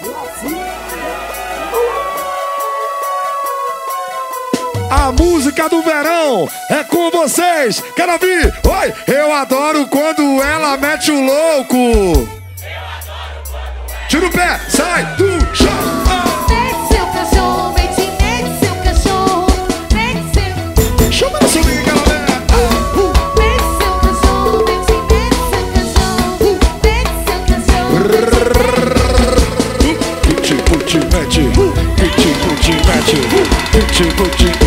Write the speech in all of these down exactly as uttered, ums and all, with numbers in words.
A música do verão é com vocês. Quero ouvir. Oi, eu adoro quando ela mete o louco. Eu adoro quando ela... Tira o pé, sai do chão. Mete seu cachorro, mete, mete seu cachorro. Mete seu... Chama na swing, galera. Mete seu cachorro, mete, mete seu cachorro. Mete seu cachorro. Puti, puti, mete. Puti, puti, mete. Puti, puti.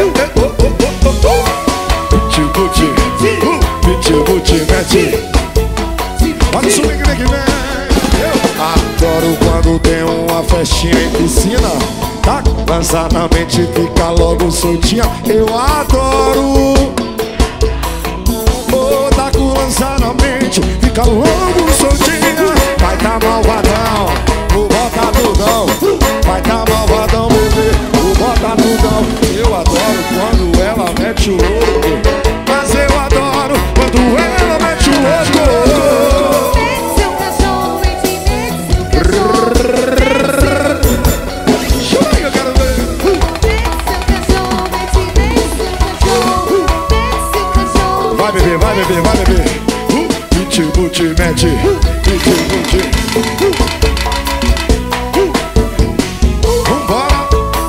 Olha o swing que vem. Eu adoro quando tem uma festinha em piscina. Tá? Lança na mente, fica logo soltinha. Eu adoro. Oh, tá com lança na mente, fica logo soltinha. Vai tá malvadão, vou botar tudão. Vai tá malvadão, bebê, vou botar tudão. Eu adoro quando ela mete o louco. Mas eu adoro quando ela mete o louco. Mete seu cachorro, mete, mete seu cachorro. Chama aí que eu quero ver. Mete seu cachorro, mete, mete seu cachorro. Mete seu cachorro. Vai beber, vai beber, vai beber. Piti, puti, mete. Piti, puti. Vambora.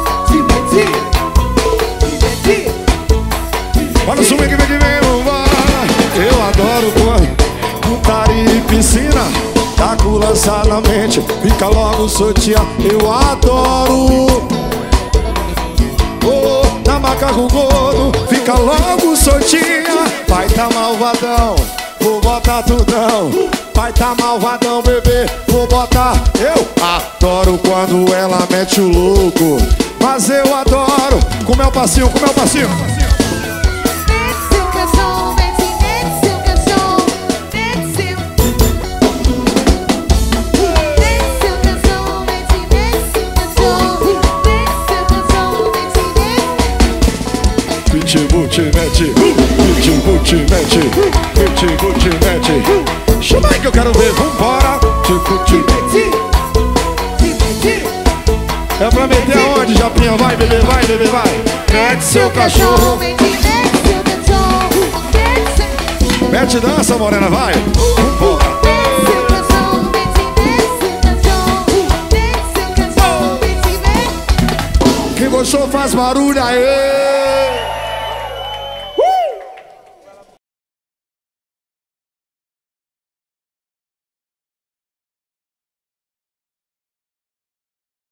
Olha o swing que vem que vem, vambora. Eu adoro quando putaria e piscina. Tá com lança na mente, fica logo soltinha. Eu adoro. Oh, na macaco gordo, fica logo soltinha. Vai tá malvadão, vou botar tudão. Vai tá malvadão, bebê, vou botar. Eu adoro quando ela mete o louco. Mas eu adoro. Como é o passinho, como é o passinho? Mete seu cachorro, mete, mete seu cachorro. Mete seu... Mete seu cachorro, mete, mete seu cachorro. Mete seu cachorro, mete, mete... Piti, puti, mete. Piti, puti, mete. Piti, puti, mete. Chama aí que eu quero ver, vambora. Puti, puti. É pra meter aonde, Japinha? Vai, bebê, vai, bebê, vai. Mete seu cachorro. Mete, mete seu cachorro. Mete seu... Mete dança, morena, vai. Vambora. Mete seu cachorro, mete, mete seu cachorro. Mete seu cachorro, mete, mete... Quem gostou faz barulho aí.